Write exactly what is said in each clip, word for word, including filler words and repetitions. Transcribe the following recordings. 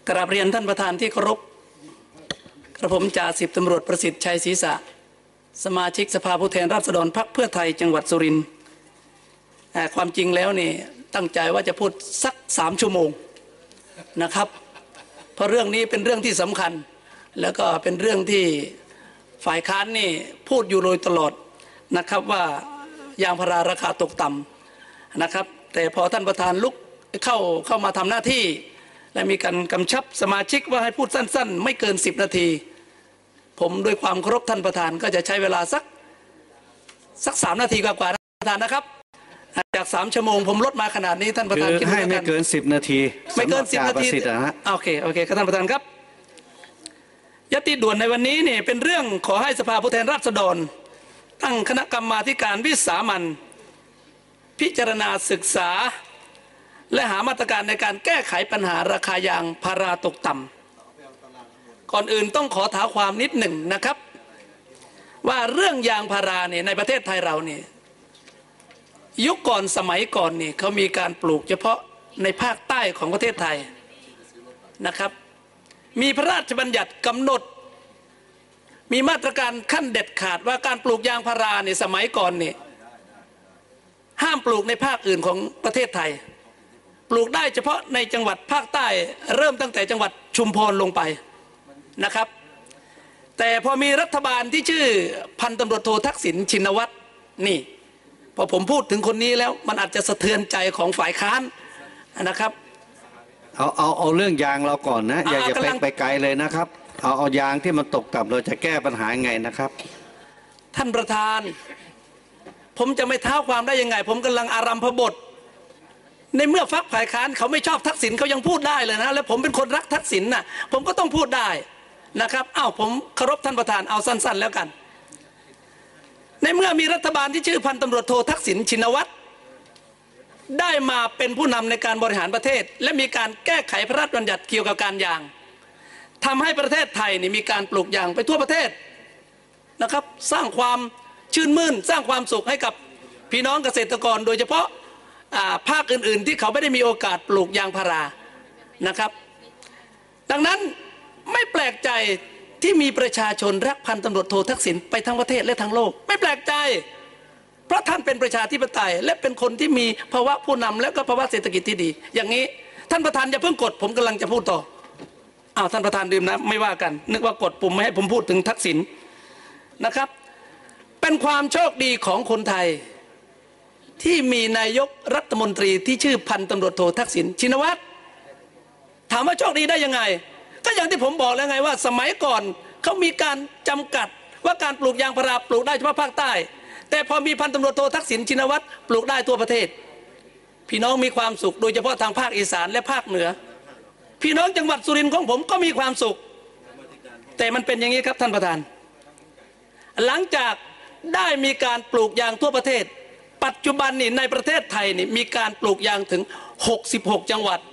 กราบเรียนท่านประธานที่เคารพกระผมจ่าสิบตำรวจประสิทธิ์ชัยศรีษะสมาชิกสภาผู้แทนราษฎรพรรคเพื่อไทยจังหวัดสุรินทร์ความจริงแล้วนี่ตั้งใจว่าจะพูดสักสามชั่วโมงนะครับเพราะเรื่องนี้เป็นเรื่องที่สำคัญแล้วก็เป็นเรื่องที่ฝ่ายค้านนี่พูดอยู่โดยตลอดนะครับว่ายางพาราราคาตกต่ำนะครับแต่พอท่านประธานลุกเข้าเข้ามาทำหน้าที่และมีการกำชับสมาชิกว่าให้พูดสั้นๆไม่เกินสิบนาทีผมด้วยความเคารพท่านประธานก็จะใช้เวลาสักสักสามนาทีกว่าๆท่านประธานนะครับจากสามชั่วโมงผมลดมาขนาดนี้ท่านประธานคิดว่าให้ไม่เกินสิบนาทีไม่เกินสิบนาทีโอเคโอเคครับท่านประธานครับยติด่วนในวันนี้เนี่ยเป็นเรื่องขอให้สภาผู้แทนราษฎรตั้งคณะกรรมาธิการวิสามัญพิจารณาศึกษาและหามาตรการในการแก้ไขปัญหาราคายางพาราตกต่ำก่อนอื่นต้องขอท้าความนิดหนึ่งนะครับว่าเรื่องยางพาราเนี่ยในประเทศไทยเราเนี่ยยุคก่อนสมัยก่อนนี่เขามีการปลูกเฉพาะในภาคใต้ของประเทศไทยนะครับมีพระราชบัญญัติกำหนดมีมาตรการขั้นเด็ดขาดว่าการปลูกยางพาราเนี่ยสมัยก่อนนี่ห้ามปลูกในภาคอื่นของประเทศไทยปลูกได้เฉพาะในจังหวัดภาคใต้เริ่มตั้งแต่จังหวัดชุมพรลงไปนะครับแต่พอมีรัฐบาลที่ชื่อพันตำรวจโททักษิณชินวัตรนี่พอผมพูดถึงคนนี้แล้วมันอาจจะสะเทือนใจของฝ่ายค้านนะครับเอาเอาเอาเรื่องยางเราก่อนนะอย่าอย่าไปไปไกลเลยนะครับเอาเอายางที่มันตกต่ำเราจะแก้ปัญหาไงนะครับท่านประธานผมจะไม่เท้าความได้ยังไงผมกำลังอารัมภบทในเมื่อพรรคฝ่ายค้านเขาไม่ชอบทักษิณเขายังพูดได้เลยนะแล้วผมเป็นคนรักทักษิณน่ะผมก็ต้องพูดได้นะครับอ้าวผมเคารพท่านประธานเอาสั้นๆแล้วกันในเมื่อมีรัฐบาลที่ชื่อพันตำรวจโททักษิณชินวัตรได้มาเป็นผู้นำในการบริหารประเทศและมีการแก้ไขพระราชบัญญัติเกี่ยวกับการยางทำให้ประเทศไทยนี่มีการปลูกยางไปทั่วประเทศนะครับสร้างความชื่นมื่นสร้างความสุขให้กับพี่น้องเกษตรกรโดยเฉพาะภาคอื่นๆที่เขาไม่ได้มีโอกาสปลูกยางพารานะครับดังนั้นไม่แปลกใจที่มีประชาชนรักพันตำรวจโททักษิณไปทั้งประเทศและทั้งโลกไม่แปลกใจเพราะท่านเป็นประชาธิปไตยและเป็นคนที่มีภาวะผู้นำและก็ภาวะเศรษฐกิจที่ดีอย่างนี้ท่านประธานอย่าเพิ่งกดผมกำลังจะพูดต่ออ้าวท่านประธานดื่มนะไม่ว่ากันนึกว่ากดปุ่มไม่ให้ผมพูดถึงทักษิณนะครับเป็นความโชคดีของคนไทยที่มีนายกรัฐมนตรีที่ชื่อพันตำรวจโททักษิณชินวัตรถามว่าโชคดีได้ยังไงก็อย่างที่ผมบอกแล้วไงว่าสมัยก่อนเขามีการจำกัดว่าการปลูกยางพาราปลูกได้เฉพาะภาคใต้แต่พอมีพันตำรวจโททักษิณชินวัตรปลูกได้ทั่วประเทศพี่น้องมีความสุขโดยเฉพาะทางภาคอีสานและภาคเหนือพี่น้องจังหวัดสุรินทร์ของผมก็มีความสุขแต่มันเป็นอย่างนี้ครับท่านประธานหลังจากได้มีการปลูกยางทั่วประเทศปัจจุบันนี่ในประเทศไทยนี่มีการปลูกยางถึงหกสิบหกจังหวัด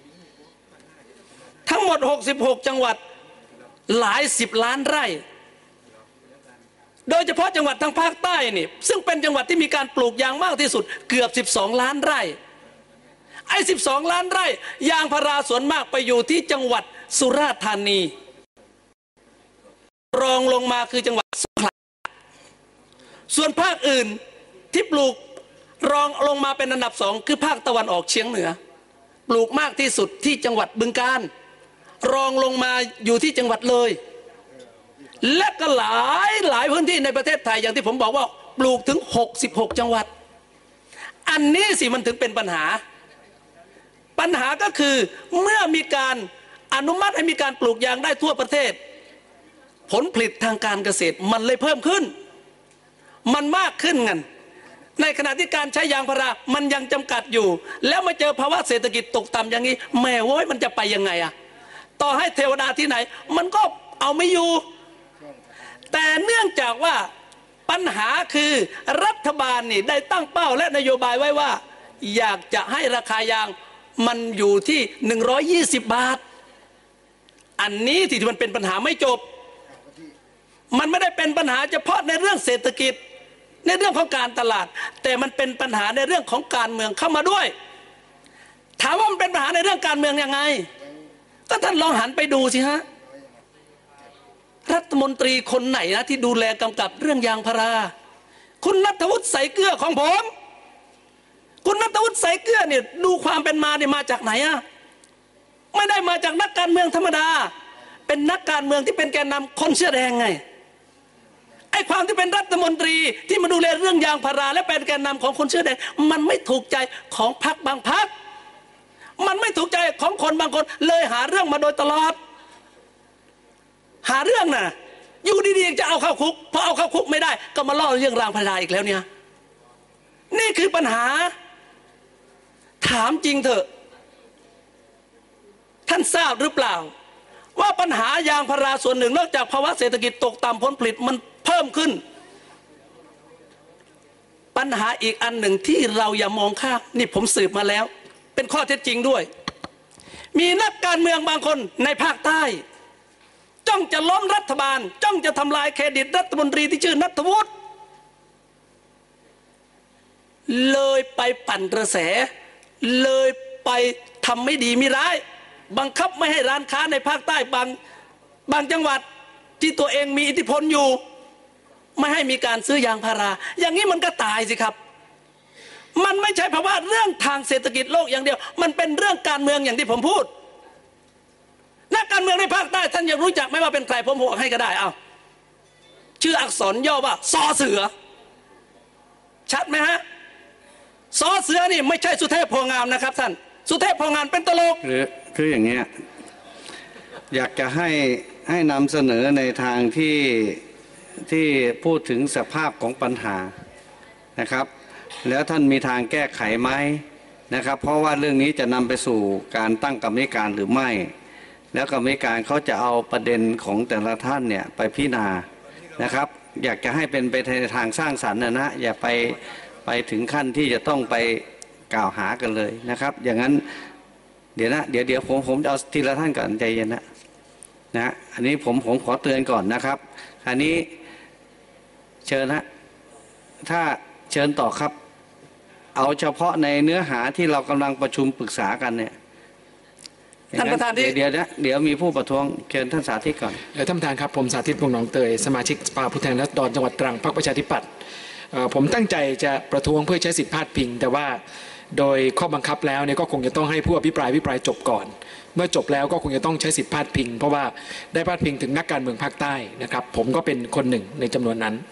ทั้งหมดหกสิบหกจังหวัดหลายสิบล้านไร่โดยเฉพาะจังหวัดทางภาคใต้นี่ซึ่งเป็นจังหวัดที่มีการปลูกยางมากที่สุดเกือบสิบสองล้านไร่ไอ้สิบสองล้านไร่ยางพาราส่วนมากไปอยู่ที่จังหวัดสุราษฎร์ธานีรองลงมาคือจังหวัดสงขลาส่วนภาคอื่นที่ปลูกรองลงมาเป็นอันดับสองคือภาคตะวันออกเฉียงเหนือปลูกมากที่สุดที่จังหวัดบึงกาฬรองลงมาอยู่ที่จังหวัดเลยและก็หลายหลายพื้นที่ในประเทศไทยอย่างที่ผมบอกว่าปลูกถึงหกสิบหกจังหวัดอันนี้สิมันถึงเป็นปัญหาปัญหาก็คือเมื่อมีการอนุมัติให้มีการปลูกยางได้ทั่วประเทศผลผลิตทางการเกษตรมันเลยเพิ่มขึ้นมันมากขึ้นกันในขณะที่การใช้ยางพารามันยังจำกัดอยู่แล้วมาเจอภาวะเศรษฐกิจตกต่ำอย่างนี้แม่โว้ยมันจะไปยังไงอะต่อให้เทวดาที่ไหนมันก็เอาไม่อยู่แต่เนื่องจากว่าปัญหาคือรัฐบาลนี่ได้ตั้งเป้าและนโยบายไว้ว่าอยากจะให้ราคายางมันอยู่ที่หนึ่งร้อยยี่สิบบาทอันนี้ที่มันเป็นปัญหาไม่จบมันไม่ได้เป็นปัญหาเฉพาะในเรื่องเศรษฐกิจในเรื่องของการตลาดแต่มันเป็นปัญหาในเรื่องของการเมืองเข้ามาด้วยถามว่ามันเป็นปัญหาในเรื่องการเมืองยังไงก็ท่านลองหันไปดูสิฮะรัฐมนตรีคนไหนนะที่ดูแลกำกับเรื่องยางพาราคุณณัฐวุฒิ ใสเกลือของผมคุณณัฐวุฒิ ใสเกลือเนี่ยดูความเป็นมาเนี่ยมาจากไหนอะไม่ได้มาจากนักการเมืองธรรมดาเป็นนักการเมืองที่เป็นแกนนำคนเสื้อแดงไงไอ้ความที่เป็นรัฐมนตรีที่มาดูแลเรื่องยางพาราและเป็นแกนนำของคนเสื้อแดงมันไม่ถูกใจของพรรคบางพรรคมันไม่ถูกใจของคนบางคนเลยหาเรื่องมาโดยตลอดหาเรื่องน่ะอยู่ดีๆจะเอาเข้าคุกพอเอาเข้าคุกไม่ได้ก็มาล่อเรื่องรางพาราอีกแล้วเนี่ยนี่คือปัญหาถามจริงเถอะท่านทราบหรือเปล่าว่าปัญหายางพาราส่วนหนึ่งนอกจากภาวะเศรษฐกิจตกต่ำผลผลิตมันเพิ่มขึ้นปัญหาอีกอันหนึ่งที่เราอย่ามองข้ามนี่ผมสืบมาแล้วเป็นข้อเท็จจริงด้วยมีนักการเมืองบางคนในภาคใต้จ้องจะล้มรัฐบาลจ้องจะทำลายเครดิตรัฐมนตรีที่ชื่อณัฐวุฒิเลยไปปั่นกระแสเลยไปทำไม่ดีไม่ร้ายบังคับไม่ให้ร้านค้าในภาคใต้บางบางจังหวัดที่ตัวเองมีอิทธิพลอยู่ไม่ให้มีการซื้อยางพาราอย่างนี้มันก็ตายสิครับมันไม่ใช่เพราะว่าเรื่องทางเศรษฐกิจโลกอย่างเดียวมันเป็นเรื่องการเมืองอย่างที่ผมพูดนักการเมืองในภาคใต้ท่านยังรู้จักไม่ว่าเป็นใครผมบอกให้ก็ได้เอาชื่ออักษรย่อว่าซอเสือชัดไหมฮะซอเสือนี่ไม่ใช่สุเทพโพงามนะครับท่านสุเทพโพงามเป็นตลกคือคืออย่างเงี้ยอยากจะให้ให้นำเสนอในทางที่ที่พูดถึงสภาพของปัญหานะครับแล้วท่านมีทางแก้ไขไหมนะครับเพราะว่าเรื่องนี้จะนำไปสู่การตั้งกรรมการหรือไม่แล้วกรรมการเขาจะเอาประเด็นของแต่ละท่านเนี่ยไปพิจารณานะครับอยากจะให้เป็นไปในทางสร้างสรรค์นะนะอย่าไปไปถึงขั้นที่จะต้องไปกล่าวหากันเลยนะครับอย่างนั้นเดี๋ยวนะเดี๋ยวเดี๋ยวผมผมจะเอาทีละท่านก่อนใจเย็นนะนะอันนี้ผมผมขอเตือนก่อนนะครับอันนี้เชิญนะถ้าเชิญต่อครับเอาเฉพาะในเนื้อหาที่เรากำลังประชุมปรึกษากันเนี่ยท่านประธานที่เดี๋ยวนะเดี๋ยวมีผู้ประท้วงเชิญท่านสาธิตก่อนท่านประธานครับผมสาธิตวงศ์หนองเตยสมาชิกสภาผู้แทนราษฎรจังหวัดตรังพรรคประชาธิปัตย์ผมตั้งใจจะประท้วงเพื่อใช้สิทธิพาดพิงแต่ว่าโดยข้อบังคับแล้วเนี่ยก็คงจะต้องให้ผู้อภิปรายอภิปรายจบก่อนเมื่อจบแล้วก็คงจะต้องใช้สิทธิพาดพิงเพราะว่าได้พาดพิงถึงนักการเมืองภาคใต้นะครับผมก็เป็นคนหนึ่งในจำนวนนั้น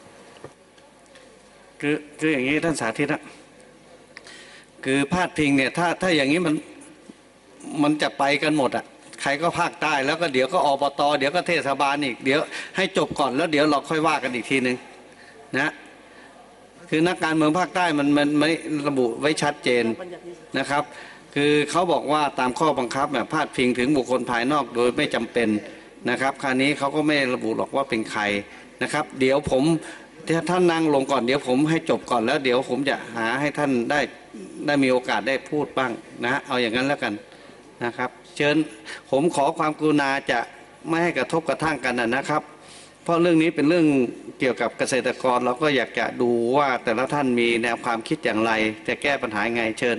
คือคืออย่างนี้ท่านสาธิตนะคือพาดพิงเนี่ยถ้าถ้าอย่างนี้มันมันจะไปกันหมดอ่ะใครก็ภาคใต้แล้วก็เดี๋ยวก็อบตเดี๋ยวก็เทศบาลอีกเดี๋ยวให้จบก่อนแล้วเดี๋ยวเราค่อยว่ากันอีกทีนึงนะคือนักการเมืองภาคใต้มันมันไม่ระบุไว้ชัดเจนนะครับคือเขาบอกว่าตามข้อบังคับแบบพาดพิงถึงบุคคลภายนอกโดยไม่จำเป็นนะครับคราวนี้เขาก็ไม่ระบุหรอกว่าเป็นใครนะครับเดี๋ยวผมถ้าท่านนั่งลงก่อนเดี๋ยวผมให้จบก่อนแล้วเดี๋ยวผมจะหาให้ท่านได้ได้มีโอกาสได้พูดบ้างนะเอาอย่างนั้นแล้วกันนะครับเชิญผมขอความกรุณาจะไม่ให้กระทบกระทั่งกันนะครับเพราะเรื่องนี้เป็นเรื่องเกี่ยวกับเกษตรกรเราก็อยากจะดูว่าแต่ละท่านมีแนวความคิดอย่างไรจะแก้ปัญหาไงเชิญ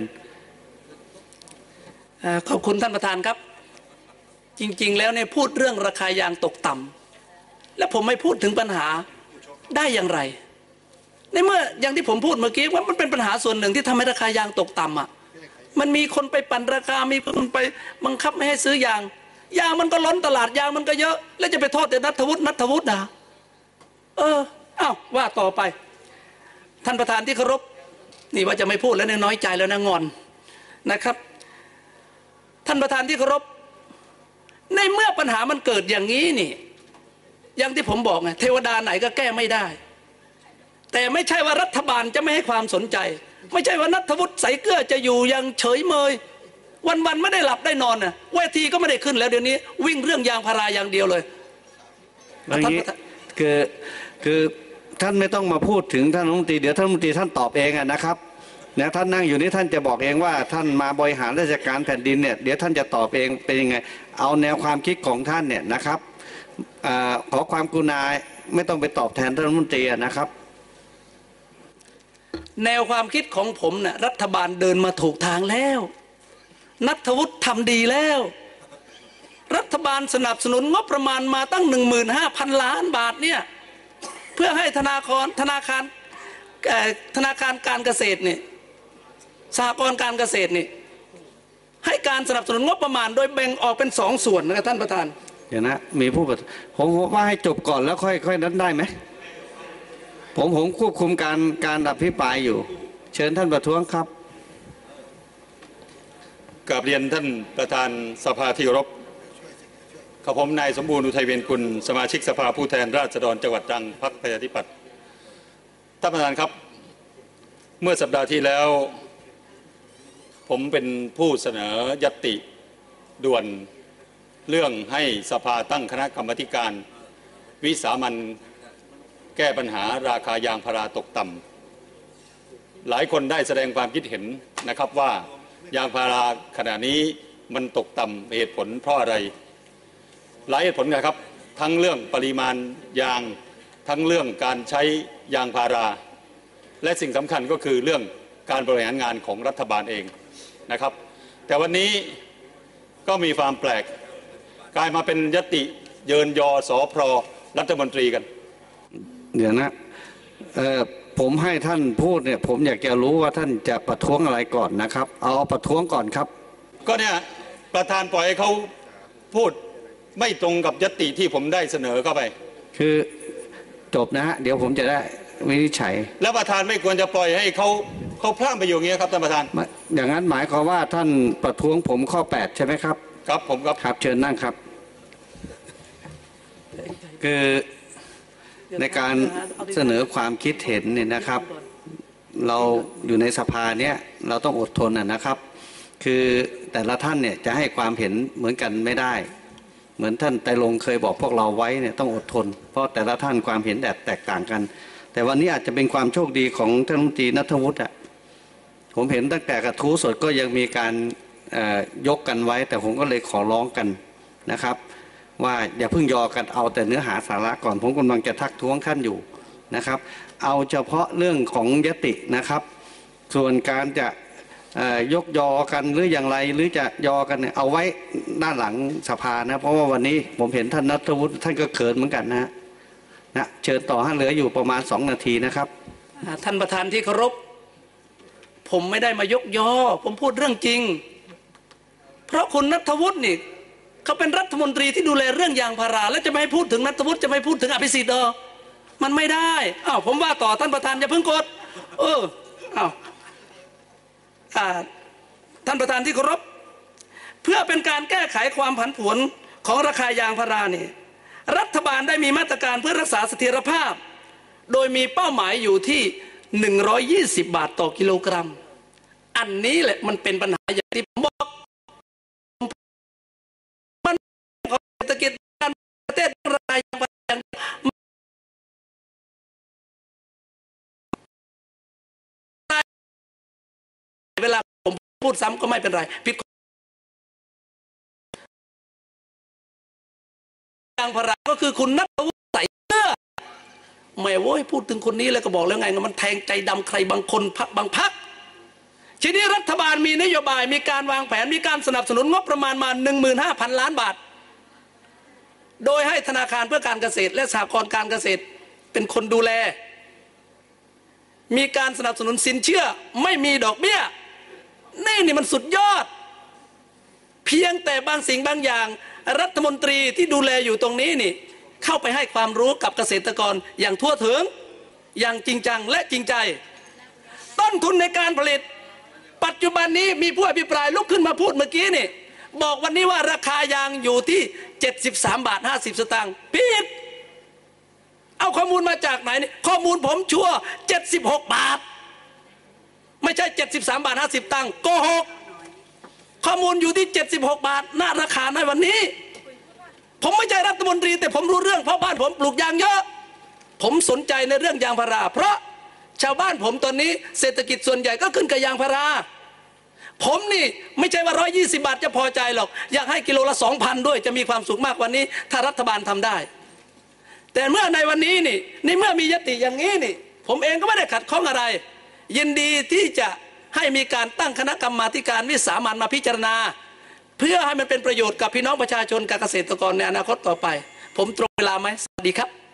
ขอบคุณท่านประธานครับจริงๆแล้วเนี่ยพูดเรื่องราคายางตกต่ำและผมไม่พูดถึงปัญหาได้อย่างไรในเมื่ออย่างที่ผมพูดเมื่อกี้ว่ามันเป็นปัญหาส่วนหนึ่งที่ทำให้ราคายางตกต่ำอ่ะมันมีคนไปปั่นราคามีคนไปบังคับไม่ให้ซื้อยางยางมันก็ล้นตลาดยางมันก็เยอะแล้วจะไปโทษแต่ณัฐวุฒิณัฐวุฒินะเอออ้าวว่าต่อไปท่านประธานที่เคารพนี่ว่าจะไม่พูดแล้วเนี่ยน้อยใจแล้วนะงอนนะครับท่านประธานที่เคารพในเมื่อปัญหามันเกิดอย่างนี้นี่อย่างที่ผมบอกไงเทวดาไหนก็แก้ไม่ได้แต่ไม่ใช่ว่ารัฐบาลจะไม่ให้ความสนใจไม่ใช่ว่าณัฐวุฒิ ใสเกลือจะอยู่ยังเฉยเมยวันๆไม่ได้หลับได้นอนน่ะเวทีก็ไม่ได้ขึ้นแล้วเดี๋ยวนี้วิ่งเรื่องยางพาราอย่างเดียวเลยอย่างนี้คือคือท่านไม่ต้องมาพูดถึงท่านรัฐมนตรีเดี๋ยวท่านรัฐมนตรีท่านตอบเองนะครับนะท่านนั่งอยู่นี้ท่านจะบอกเองว่าท่านมาบริหารราชการแผ่นดินเนี่ยเดี๋ยวท่านจะตอบเองเป็นยังไงเอาแนวความคิดของท่านเนี่ยนะครับขอความกรุณาไม่ต้องไปตอบแทนท่านรัฐมนตรีนะครับแนวความคิดของผมน่ะรัฐบาลเดินมาถูกทางแล้วณัฐวุฒิทำดีแล้วฐบาลสนับสนุนงบประมาณมาตั้งหนึ่งหมื่นห้าพันล้านบาทเนี่ยเพื่อให้ธนาคารธนาคารธนาคารการเกษตรเนี่ยสหกรณ์การเกษตรนี่ให้การสนับสนุนงบประมาณโดยแบ่งออกเป็นสองส่วนนะครับท่านประธานเดี๋ยวนะมีผู้ผมว่าให้จบก่อนแล้วค่อยค่อยนั้นได้ไหมผมผมควบคุมการการอภิปรายอยู่เชิญท่านประท้วงครับกราบเรียนท่านประธานสภาที่เคารพข้าผมนายสมบูรณ์อุทัยเวียนกุลสมาชิกสภาผู้แทนราษฎรจังหวัดตรังพรรคประชาธิปัตย์ท่านประธานครับเมื่อสัปดาห์ที่แล้วผมเป็นผู้เสนอญัตติด่วนเรื่องให้สภาตั้งคณะกรรมการวิสามัญแก้ปัญหาราคายางพาราตกต่ำหลายคนได้แสดงความคิดเห็นนะครับว่ายางพาราขณะนี้มันตกต่ำเหตุผลเพราะอะไรหลายเหตุผลนะครับทั้งเรื่องปริมาณยางทั้งเรื่องการใช้ยางพาราและสิ่งสำคัญก็คือเรื่องการบริหารงานของรัฐบาลเองนะครับแต่วันนี้ก็มีความแปลกกลายมาเป็นญัตติเยินยอสอพรรัฐมนตรีกันเดี๋ยวนะเอ่อผมให้ท่านพูดเนี่ยผมอยากจะรู้ว่าท่านจะประท้วงอะไรก่อนนะครับเอาประท้วงก่อนครับก็เนี่ยประธานปล่อยให้เขาพูดไม่ตรงกับญัตติที่ผมได้เสนอเข้าไปคือจบนะฮะเดี๋ยวผมจะได้วินิจฉัยแล้วประธานไม่ควรจะปล่อยให้เขาเขาพร่ำไปอยู่อย่างนี้ครับท่านประธานอย่างนั้นหมายความว่าท่านประท้วงผมข้อแปดใช่ไหมครับครับผมครับครับเชิญนั่งครับคือในการเสนอความคิดเห็นเนี่ยนะครับเราอยู่ในสภาเนี่ยเราต้องอดทนนะครับคือแต่ละท่านเนี่ยจะให้ความเห็นเหมือนกันไม่ได้เหมือนท่านไตรรงค์เคยบอกพวกเราไว้เนี่ยต้องอดทนเพราะแต่ละท่านความเห็นแตกต่างกันแต่วันนี้อาจจะเป็นความโชคดีของท่านรัฐมนตรีณัฐวุฒิอ่ะผมเห็นตั้งแต่กระทู้สดก็ยังมีการยกกันไว้แต่ผมก็เลยขอร้องกันนะครับว่าอย่าเพิ่งยอกันเอาแต่เนื้อหาสาระก่อนผมกำลังจะทักท้วงท่านอยู่นะครับเอาเฉพาะเรื่องของยตินะครับส่วนการจะยกยอกันหรืออย่างไรหรือจะยอกันเอาไว้ด้านหลังสภานะเพราะว่าวันนี้ผมเห็นท่านณัฐวุฒิท่านก็เขินเหมือนกันนะนะเชิญต่อให้เหลืออยู่ประมาณสองนาทีนะครับท่านประธานที่เคารพผมไม่ได้มายกยอผมพูดเรื่องจริงเพราะคุณณัฐวุฒินี่เขาเป็นรัฐมนตรีที่ดูแลเรื่องยางพาราแล้วจะไม่พูดถึงณัฐวุฒิจะไม่พูดถึงอภิสิทธิ์เออมันไม่ได้อ้าวผมว่าต่อท่านประธานอย่าเพิ่งกดเอออ้าวท่านประธานที่เคารพเพื่อเป็นการแก้ไขความผันผวนของราคายางพารานี่รัฐบาลได้มีมาตรการเพื่อรักษาเสถียรภาพโดยมีเป้าหมายอยู่ที่หนึ่งร้อยยี่สิบบาทต่อกิโลกรัมอันนี้แหละมันเป็นปัญหาอย่างที่ผมบอกมันของเศรษฐกิจการประเทศรายอย่างเวลาผมพูดซ้ำก็ไม่เป็นไรผิดยางพาราก็คือคุณณัฐวุฒิใส่เสื้อไม่โว้ยพูดถึงคนนี้แล้วก็บอกแล้วไงมันแทงใจดำใครบางคนพักบางพักทีนี้รัฐบาลมีนโยบายมีการวางแผนมีการสนับสนุนงบประมาณมา หนึ่งหมื่นห้าพัน ล้านบาทโดยให้ธนาคารเพื่อการเกษตรและสหกรณ์การเกษตรเป็นคนดูแลมีการสนับสนุนสินเชื่อไม่มีดอกเบี้ยนี่นี่มันสุดยอดเพียงแต่บางสิ่งบางอย่างรัฐมนตรีที่ดูแลอยู่ตรงนี้นี่เข้าไปให้ความรู้กับเกษตรกรอย่างทั่วถึงอย่างจริงจังและจริงใจต้นทุนในการผลิตปัจจุบันนี้มีผู้อภิปรายลุกขึ้นมาพูดเมื่อกี้นี่บอกวันนี้ว่าราคายางอยู่ที่เจ็ดสิบสามบาทห้าสิบสตางค์ผิดเอาข้อมูลมาจากไหนนี่ข้อมูลผมชัวร์เจ็ดสิบหกบาทไม่ใช่เจ็ดสิบสามบาทห้าสิบตังค์โกหกข้อมูลอยู่ที่เจ็ดสิบหกบาทหน้าราคาในวันนี้ผมไม่ใช่รัฐมนตรีแต่ผมรู้เรื่องเพราะบ้านผมปลูกยางเยอะผมสนใจในเรื่องยางพาราเพราะชาวบ้านผมตอนนี้เศรษฐกิจส่วนใหญ่ก็ขึ้นกับยางพาราผมนี่ไม่ใช่ว่าร้อยยี่สิบบาทจะพอใจหรอกอยากให้กิโลละสองพันด้วยจะมีความสุขมากกว่านี้ถ้ารัฐบาลทำได้แต่เมื่อในวันนี้นี่ในเมื่อมียติอย่างนี้นี่ผมเองก็ไม่ได้ขัดข้องอะไรยินดีที่จะให้มีการตั้งคณะกรรมาธิการวิสามัญมาพิจารณาเพื่อให้มันเป็นประโยชน์กับพี่น้องประชาชนกับเกษตรกรในอนาคตต่อไปผมตรงเวลาไหมสวัสดีครับ